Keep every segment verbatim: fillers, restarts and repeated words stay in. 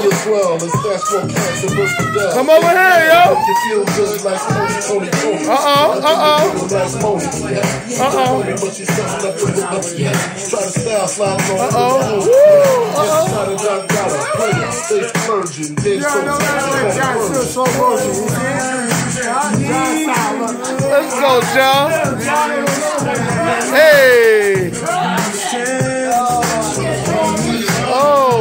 Come over here, yo. Uh-oh, uh-oh. Uh-oh. Uh-oh. Let's go, John. Hey. Oh.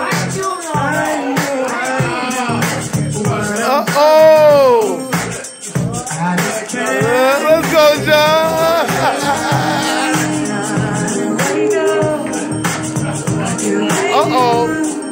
Uh-oh. Let's go, John. Uh-oh.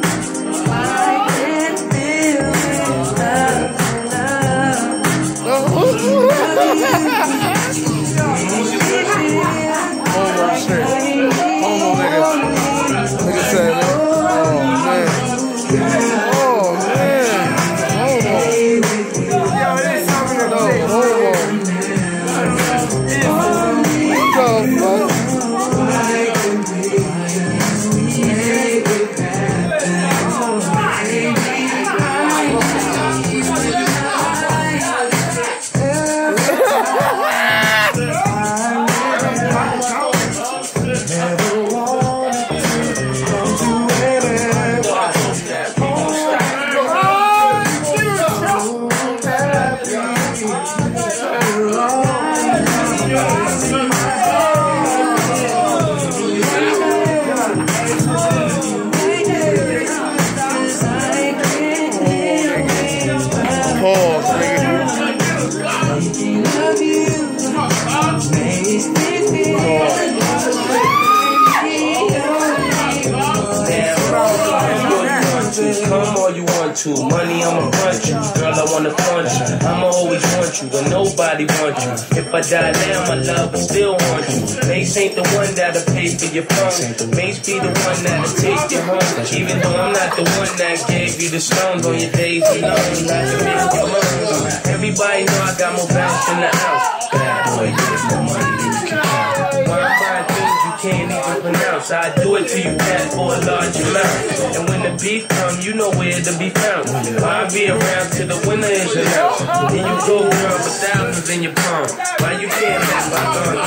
Come all you want to, money I'ma punch you, girl I wanna punch you, I'ma always want you when nobody wants you. If I die now, my love will still want you. Mace ain't the one that'll pay for your phone, Mace be the one that'll take you home. Even though I'm not the one that gave you the stones on your days alone, not to make you moan. Everybody know I got more bounce in the house. Bad boy, get more money than you can count. Why I find things you can't even pronounce, I do it till you pass for a large amount. And when the beef come, you know where to be found. I'll be around till the winner is announced. Then you go girl with thousands in your palm. Why you can't let my guns?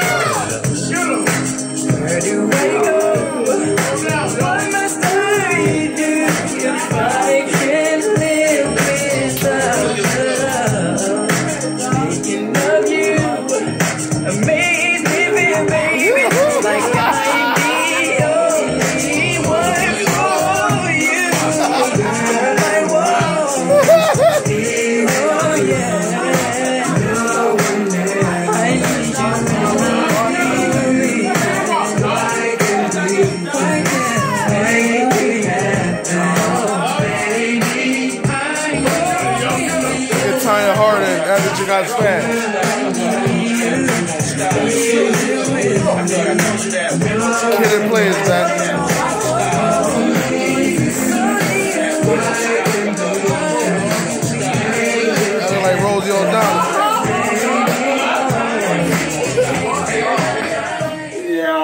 Where do I go? What must I do if I can't live without love? Thinking of you amaze me, baby, like I you guys fan. Kid and players, man.